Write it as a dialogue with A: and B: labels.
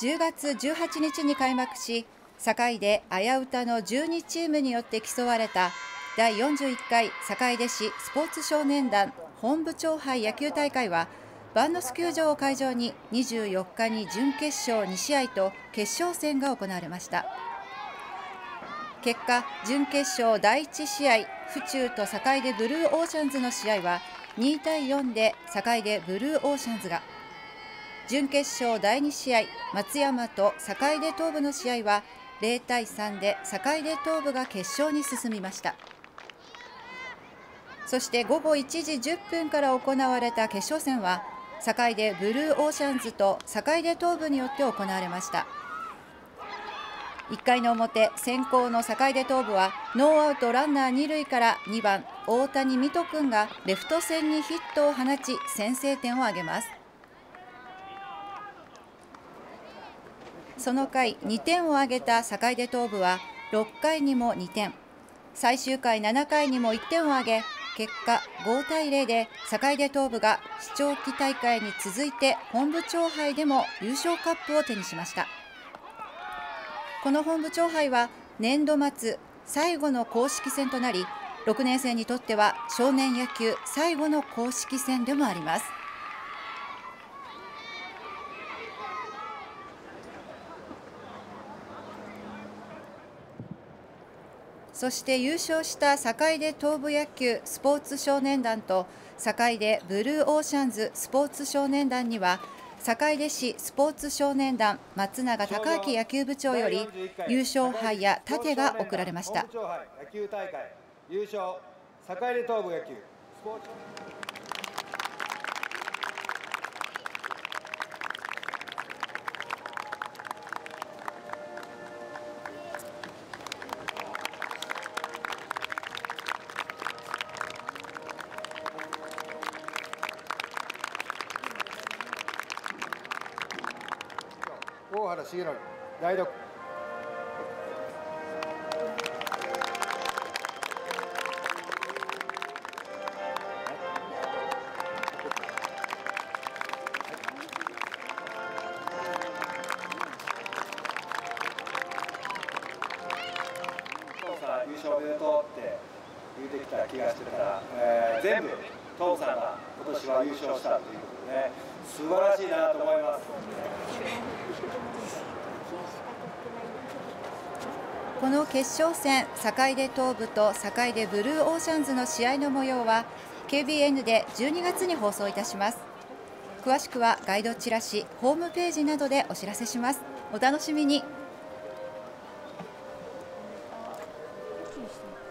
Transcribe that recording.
A: 10月18日に開幕し、坂出あやうたの12チームによって競われた第41回坂出市スポーツ少年団本部長杯野球大会は、バンノス球場を会場に24日に準決勝2試合と決勝戦が行われました。結果、準決勝第1試合、府中と坂出ブルーオーシャンズの試合は2対4で坂出ブルーオーシャンズが、準決勝第2試合、松山と坂出東部の試合は0対3で坂出東部が決勝に進みました。そして午後1時10分から行われた決勝戦は、坂出ブルーオーシャンズと坂出東部によって行われました。1回の表、先攻の坂出東部はノーアウトランナー2塁から2番大谷美斗君がレフト線にヒットを放ち先制点を挙げます。その回、2点を挙げた坂出東部は6回にも2点、最終回7回にも1点を挙げ、結果5対0で坂出東部が市長期大会に続いて本部長杯でも優勝カップを手にしました。この本部長杯は年度末最後の公式戦となり、6年生にとっては少年野球最後の公式戦でもあります。そして優勝した坂出東部野球スポーツ少年団と坂出ブルーオーシャンズスポーツ少年団には、坂出市スポーツ少年団松永孝明野球部長より優勝杯や盾が贈られました。
B: 野球大会優勝坂出東部野球スポーツ大原重則代読。優勝おめでとうって言うてきた気がしてたら、全部トムさんが今年は優勝したということでね、素晴らしいなと思います。
A: この決勝戦、坂出東部と坂出ブルーオーシャンズの試合の模様は KBN で12月に放送いたします。詳しくはガイドチラシ、ホームページなどでお知らせします。お楽しみに。